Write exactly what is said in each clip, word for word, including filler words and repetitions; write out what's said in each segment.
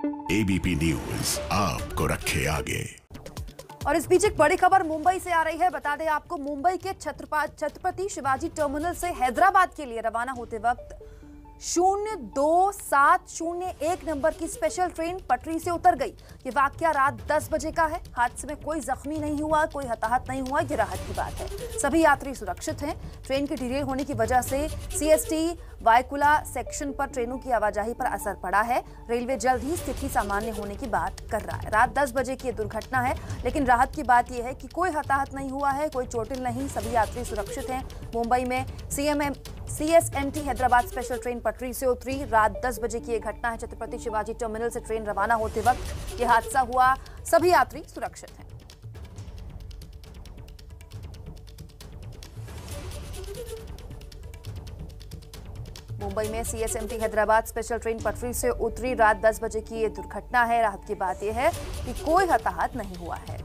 ABP news आपको रखे आगे। और इस बीच एक बड़ी खबर मुंबई से आ रही है। बता दें आपको, मुंबई के छत्रपति शिवाजी टर्मिनल से हैदराबाद के लिए रवाना होते वक्त शून्य दो सात शून्य एक नंबर की स्पेशल ट्रेन पटरी से उतर गई। ये वाकया रात दस बजे का है। हादसे में कोई जख्मी नहीं हुआ, कोई हताहत नहीं हुआ, ये राहत की बात है। सभी यात्री सुरक्षित हैं। ट्रेन के डिले होने की वजह से सीएसटी वायकुला सेक्शन पर ट्रेनों की आवाजाही पर असर पड़ा है। रेलवे जल्द ही स्थिति सामान्य होने की बात कर रहा है। रात दस बजे की दुर्घटना है, लेकिन राहत की बात यह है कि कोई हताहत नहीं हुआ है, कोई चोटिल नहीं, सभी यात्री सुरक्षित हैं। मुंबई में सीएमएम सीएसएमटी हैदराबाद स्पेशल ट्रेन पटरी से उतरी। रात दस बजे की यह घटना है। छत्रपति शिवाजी टर्मिनल से ट्रेन रवाना होते वक्त यह हादसा हुआ। सभी यात्री सुरक्षित हैं। मुंबई में सीएसएमटी हैदराबाद स्पेशल ट्रेन पटरी से उतरी। रात दस बजे की यह दुर्घटना है। राहत की बात यह है कि कोई हताहत नहीं हुआ है।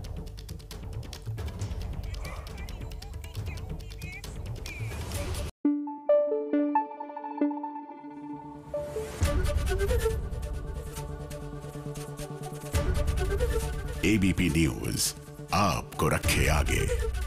एबीपी न्यूज आपको रखे आगे।